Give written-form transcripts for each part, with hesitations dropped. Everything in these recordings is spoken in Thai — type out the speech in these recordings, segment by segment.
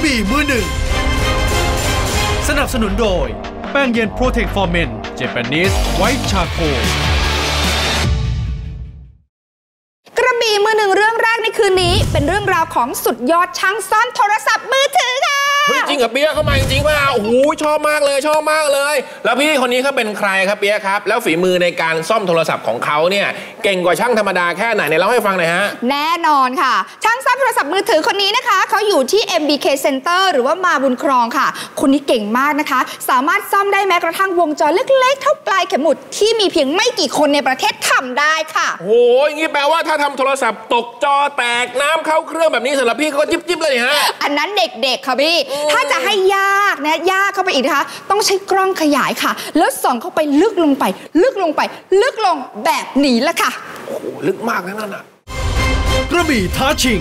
บี่มือหนึ่งสนับสนุนโดยแป้งเย็น Protect for Men Japanese White Charcoal กระบี่มือหนึ่งเรื่องแรกในคืนนี้เป็นเรื่องราวของสุดยอดช่างซ่อมโทรศัพท์มือถือค่ะเฮ้ยจริงกับเปี๊ยกเข้ามาจริงๆว่าโอ้โหชอบมากเลยแล้วพี่คนนี้เขาเป็นใครครับเปี๊ยกครับแล้วฝีมือในการซ่อมโทรศัพท์ของเขาเนี่ยเก่งกว่าช่างธรรมดาแค่ไหนเนี่ยเล่าให้ฟังหน่อยฮะแน่นอนค่ะช่างซ่อมโทรศัพท์มือถือคนนี้นะคะเขาอยู่ที่ MBK Center หรือว่ามาบุญครองค่ะคนนี้เก่งมากนะคะสามารถซ่อมได้แม้กระทั่งวงจรเล็กๆเท่าปลายเข็มหมุดที่มีเพียงไม่กี่คนในประเทศทำได้ค่ะโอ้ยอย่างนี้แปลว่าถ้าทำโทรศัพท์ตกจอแตกน้ำเข้าเครื่องแบบนี้สำหรับพี่ก็จิ๊บๆเลยฮะอันนั้นเด็กๆค่ะพี่ถ้าจะให้ยากเข้าไปอีกนะคะต้องใช้กล้องขยายค่ะแล้วส่องเข้าไปลึกลงแบบนี้ละค่ะโอ้โหลึกมากนั่นน่ะกระบี่ท้าชิง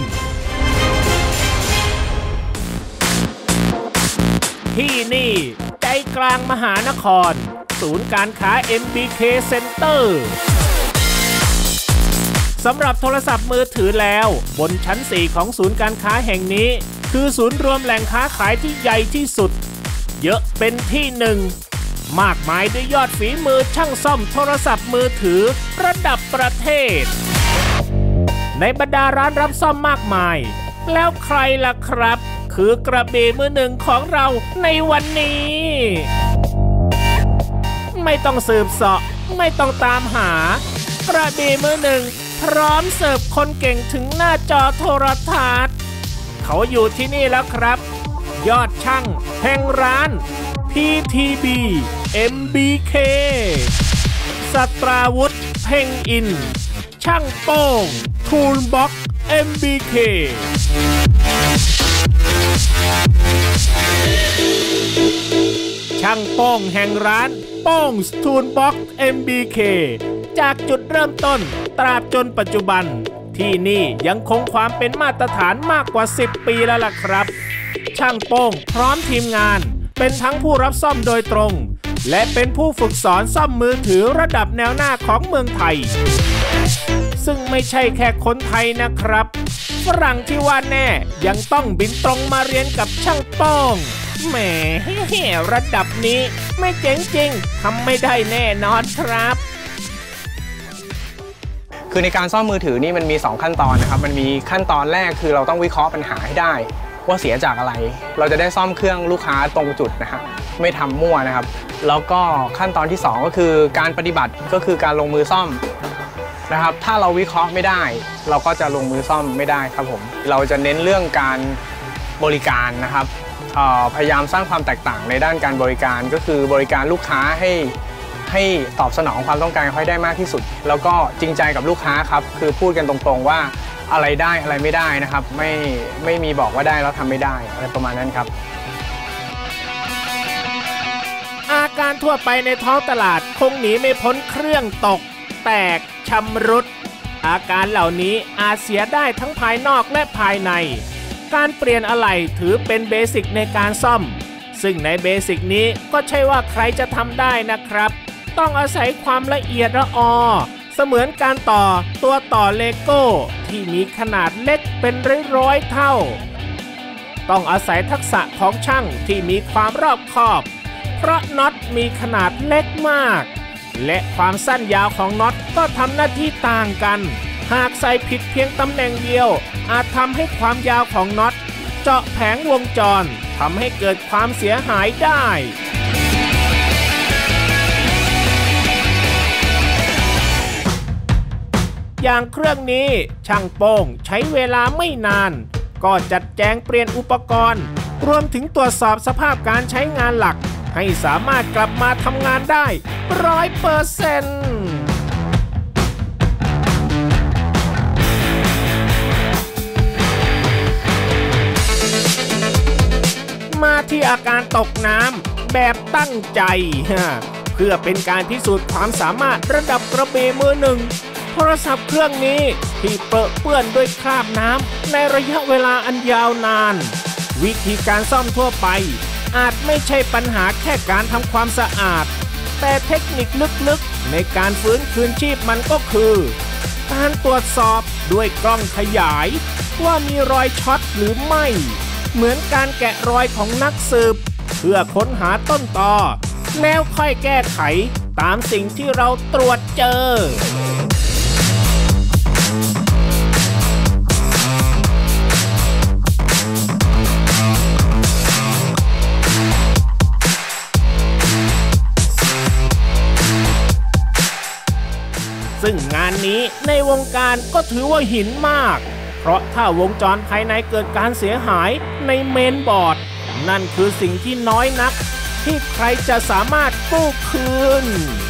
ที่นี่ใจกลางมหานครศูนย์การค้า MBK Center สำหรับโทรศัพท์มือถือแล้วบนชั้น 4 ของศูนย์การค้าแห่งนี้คือศูนย์รวมแหล่งค้าขายที่ใหญ่ที่สุดเยอะเป็นที่หนึ่งมากมายด้วยยอดฝีมือช่างซ่อมโทรศัพท์มือถือระดับประเทศในบรรดาร้านรับซ่อมมากมายแล้วใครล่ะครับคือกระบี่มือหนึ่งของเราในวันนี้ไม่ต้องสืบเสาะไม่ต้องตามหากระบี่มือหนึ่งพร้อมเสิร์ฟคนเก่งถึงหน้าจอโทรทัศน์เขาอยู่ที่นี่แล้วครับยอดช่างแห่งร้าน PTB MBK สัตราวุธเพ่งอินช่างโป้งทูลบ็อก MBK ช่างโป้งแห่งร้านโป้งทูลบ็อก MBK จากจุดเริ่มต้นตราบจนปัจจุบันที่นี่ยังคงความเป็นมาตรฐานมากกว่า10 ปีแล้วล่ะครับช่างโป้งพร้อมทีมงานเป็นทั้งผู้รับซ่อมโดยตรงและเป็นผู้ฝึกสอนซ่อมมือถือระดับแนวหน้าของเมืองไทยซึ่งไม่ใช่แค่คนไทยนะครับฝรั่งที่ว่าแน่ยังต้องบินตรงมาเรียนกับช่างโป้งแหมระดับนี้ไม่เจ๋งจริงทำไม่ได้แน่นอนครับคือในการซ่อมมือถือนี่มันมี2ขั้นตอนนะครับมันมีขั้นตอนแรกคือเราต้องวิเคราะห์ปัญหาให้ได้ว่าเสียจากอะไรเราจะได้ซ่อมเครื่องลูกค้าตรงจุดนะฮะไม่ทำมั่วนะครับแล้วก็ขั้นตอนที่2ก็คือการปฏิบัติก็คือการลงมือซ่อมนะครับถ้าเราวิเคราะห์ไม่ได้เราก็จะลงมือซ่อมไม่ได้ครับผมเราจะเน้นเรื่องการบริการนะครับพยายามสร้างความแตกต่างในด้านการบริการก็คือบริการลูกค้าให้ตอบสนองความต้องการให้ได้มากที่สุดแล้วก็จริงใจกับลูกค้าครับคือพูดกันตรงๆว่าอะไรได้อะไรไม่ได้นะครับไม่มีบอกว่าได้แล้วทำไม่ได้อะไรประมาณนั้นครับอาการทั่วไปในท้องตลาดคงหนีไม่พ้นเครื่องตกแตกชำรุดอาการเหล่านี้อาจเสียได้ทั้งภายนอกและภายในการเปลี่ยนอะไหล่ถือเป็นเบสิกในการซ่อมซึ่งในเบสิกนี้ก็ใช่ว่าใครจะทำได้นะครับต้องอาศัยความละเอียดละออเสมือนการต่อตัวต่อเลโก้ที่มีขนาดเล็กเป็นร้อยเท่าต้องอาศัยทักษะของช่างที่มีความรอบคอบเพราะน็อตมีขนาดเล็กมากและความสั้นยาวของน็อตก็ทำหน้าที่ต่างกันหากใส่ผิดเพียงตำแหน่งเดียวอาจทำให้ความยาวของน็อตเจาะแผงวงจรทำให้เกิดความเสียหายได้อย่างเครื่องนี้ช่างโป้งใช้เวลาไม่นานก็จัดแจงเปลี่ยนอุปกรณ์รวมถึงตรวจสอบสภาพการใช้งานหลักให้สามารถกลับมาทำงานได้ 100% มาที่อาการตกน้ำแบบตั้งใจเพื่อเป็นการพิสูจน์ความสามารถระดับกระบี่มือหนึ่งโทรศัพท์เครื่องนี้ที่เปื้อนด้วยคราบน้ำในระยะเวลาอันยาวนานวิธีการซ่อมทั่วไปอาจไม่ใช่ปัญหาแค่การทำความสะอาดแต่เทคนิคลึกๆในการฟื้นคืนชีพมันก็คือการตรวจสอบด้วยกล้องขยายว่ามีรอยช็อตหรือไม่เหมือนการแกะรอยของนักสืบเพื่อค้นหาต้นตอแล้วค่อยแก้ไขตามสิ่งที่เราตรวจเจอซึ่งงานนี้ในวงการก็ถือว่าหินมากเพราะถ้าวงจรภายในเกิดการเสียหายในเมนบอร์ดนั่นคือสิ่งที่น้อยนักที่ใครจะสามารถกู้คืน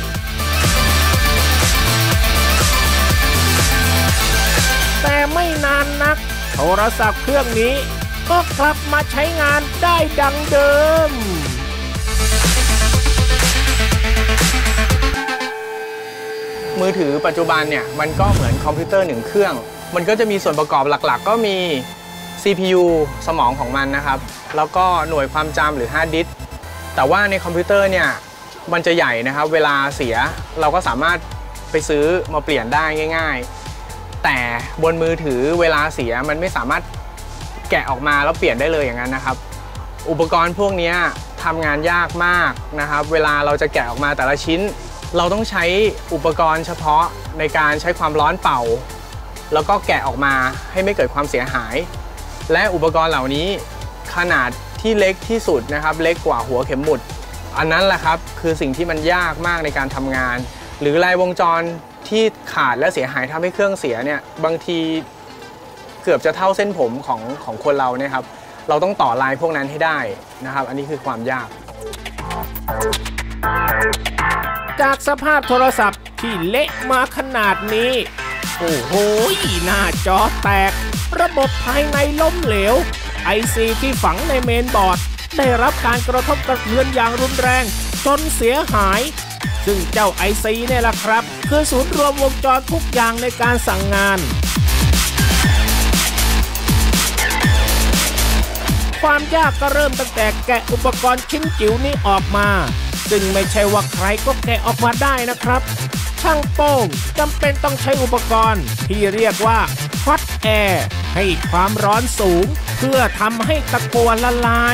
แต่ไม่นานนักโทรศัพท์เครื่องนี้ก็กลับมาใช้งานได้ดังเดิมมือถือปัจจุบันเนี่ยมันก็เหมือนคอมพิวเตอร์1เครื่องมันก็จะมีส่วนประกอบหลักๆก็มี CPU สมองของมันนะครับแล้วก็หน่วยความจำหรือฮาร์ดดิสก์แต่ว่าในคอมพิวเตอร์เนี่ยมันจะใหญ่นะครับเวลาเสียเราก็สามารถไปซื้อมาเปลี่ยนได้ง่ายๆแต่บนมือถือเวลาเสียมันไม่สามารถแกะออกมาแล้วเปลี่ยนได้เลยอย่างนั้นนะครับอุปกรณ์พวกนี้ทำงานยากมากนะครับเวลาเราจะแกะออกมาแต่ละชิ้นเราต้องใช้อุปกรณ์เฉพาะในการใช้ความร้อนเป่าแล้วก็แกะออกมาให้ไม่เกิดความเสียหายและอุปกรณ์เหล่านี้ขนาดที่เล็กที่สุดนะครับเล็กกว่าหัวเข็มหมุดอันนั้นแหละครับคือสิ่งที่มันยากมากในการทำงานหรือลายวงจรที่ขาดและเสียหายทำให้เครื่องเสียเนี่ยบางทีเกือบจะเท่าเส้นผมของคนเราเนี่ยครับเราต้องต่อลายพวกนั้นให้ได้นะครับอันนี้คือความยากจากสภาพโทรศัพท์ที่เละมาขนาดนี้โอ้โหหน้าจอแตกระบบภายในล้มเหลว IC ที่ฝังในเมนบอร์ดได้รับการกระทบกระเทือนอย่างรุนแรงจนเสียหายซึ่งเจ้า IC เนี่ยแหละครับคือศูนย์รวมวงจรทุกอย่างในการสั่งงานความยากก็เริ่มตั้งแต่แกะอุปกรณ์ชิ้นจิ๋วนี้ออกมาซึ่งไม่ใช่ว่าใครก็แกะออกมาได้นะครับช่างโป้งจำเป็นต้องใช้อุปกรณ์ที่เรียกว่าฮอตแอร์ให้ความร้อนสูงเพื่อทำให้ตะกั่วละลาย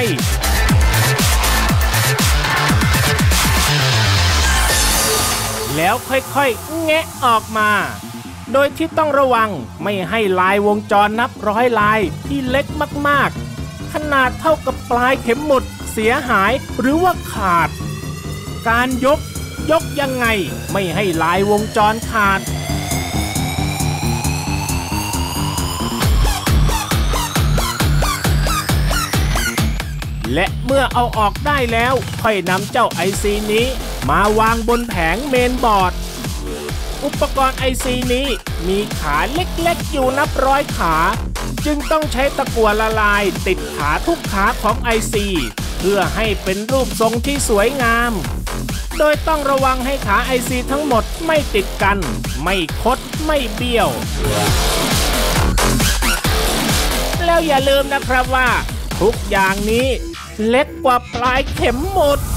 แล้วค่อยๆแงะออกมาโดยที่ต้องระวังไม่ให้ลายวงจรนับร้อยลายที่เล็กมากๆขนาดเท่ากับปลายเข็มหมุดเสียหายหรือว่าขาดการยกยังไงไม่ให้ลายวงจรขาดและเมื่อเอาออกได้แล้วค่อยนำเจ้า IC นี้มาวางบนแผงเมนบอร์ดอุปกรณ์ IC นี้มีขาเล็กๆอยู่นับร้อยขาจึงต้องใช้ตะกั่วละลายติดขาทุกขาของ IC เพื่อให้เป็นรูปทรงที่สวยงามโดยต้องระวังให้ขา IC ทั้งหมดไม่ติดกันไม่คดไม่เบี้ยวแล้วอย่าลืมนะครับว่าทุกอย่างนี้เล็กกว่าปลายเข็มหมุด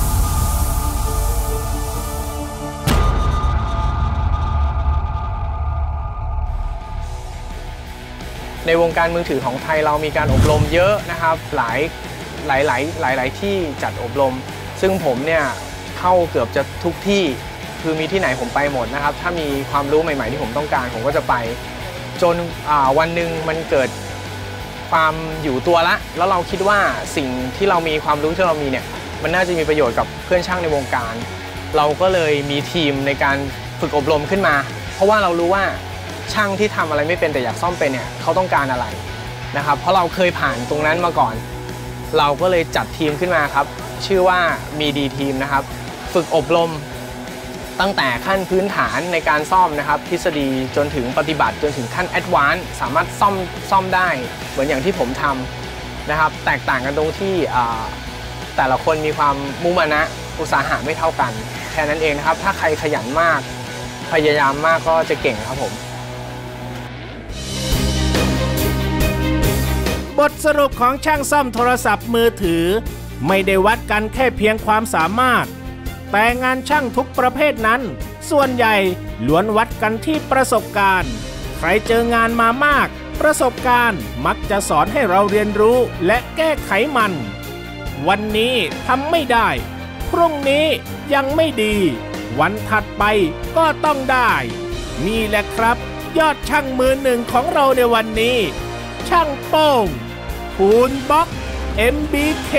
ในวงการมือถือของไทยเรามีการอบรมเยอะนะครับหลายที่จัดอบรมซึ่งผมเนี่ยเข้าเกือบจะทุกที่คือมีที่ไหนผมไปหมดนะครับถ้ามีความรู้ใหม่ๆที่ผมต้องการผมก็จะไปจนวันหนึ่งมันเกิดความอยู่ตัวละแล้วเราคิดว่าสิ่งที่เรามีความรู้ที่เรามีเนี่ยมันน่าจะมีประโยชน์กับเพื่อนช่างในวงการเราก็เลยมีทีมในการฝึกอบรมขึ้นมาเพราะว่าเรารู้ว่าช่างที่ทำอะไรไม่เป็นแต่อยากซ่อมเป็นเนี่ยเขาต้องการอะไรนะครับเพราะเราเคยผ่านตรงนั้นมาก่อนเราก็เลยจัดทีมขึ้นมาครับชื่อว่ามีดีทีมนะครับฝึกอบรมตั้งแต่ขั้นพื้นฐานในการซ่อมนะครับทฤษฎีจนถึงปฏิบัติจนถึงขั้นแอดวานซ์สามารถซ่อมได้เหมือนอย่างที่ผมทำนะครับแตกต่างกันตรงที่แต่ละคนมีความมุ่งมั่นนะอุตสาหะไม่เท่ากันแค่นั้นเองนะครับถ้าใครขยันมากพยายามมากก็จะเก่งครับผมบทสรุปของช่างซ่อมโทรศัพท์มือถือไม่ได้วัดกันแค่เพียงความสามารถแต่งานช่างทุกประเภทนั้นส่วนใหญ่ล้วนวัดกันที่ประสบการณ์ใครเจองานมามากประสบการณ์มักจะสอนให้เราเรียนรู้และแก้ไขมัน วันนี้ทำไม่ได้พรุ่งนี้ยังไม่ดีวันถัดไปก็ต้องได้นี่แหละครับยอดช่างมือหนึ่งของเราในวันนี้ช่างโป้งภูลบล็อก MBK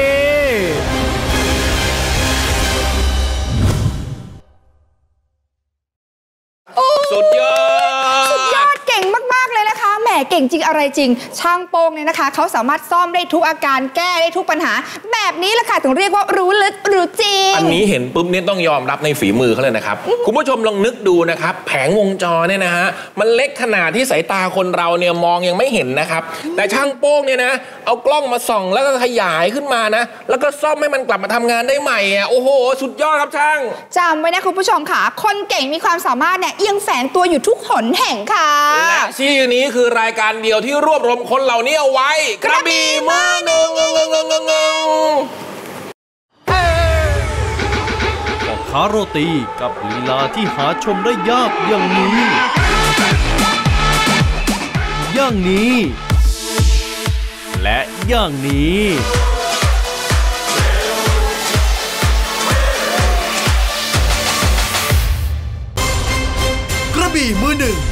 สุดยอดเก่งมากๆเลยนะคะแหมเก่งจริงอะไรจริงช่างโป้งเนี่ยนะคะเขาสามารถซ่อมได้ทุกอาการแก้ได้ทุกปัญหาแบบนี้แหละค่ะถึงเรียกว่ารู้ลึกรู้จริงอันนี้เห็นปุ๊บเนี่ยต้องยอมรับในฝีมือเขาเลยนะครับคุณผู้ชมลองนึกดูนะครับแผงวงจรเนี่ยนะฮะมันเล็กขนาดที่สายตาคนเราเนี่ยมองยังไม่เห็นนะครับแต่ช่างโป้งเนี่ยนะเอากล้องมาส่องแล้วก็ขยายขึ้นมานะแล้วก็ซ่อมให้มันกลับมาทำงานได้ใหม่อ่ะโอ้โหสุดยอดครับช่างจำไว้นะคุณผู้ชมค่ะคนเก่งมีความสามารถเนี่ยยังแฝงตัวอยู่ทุกหนแห่งค่ะและชื่อนี้คือรายการเดียวที่รวบรวมคนเหล่านี้เอาไว้กระบี่มือหนึ่งพ่อค้าโรตีกับลีลาที่หาชมได้ยากอย่างนี้ และอย่างนี้กระบี่มือหนึ่ง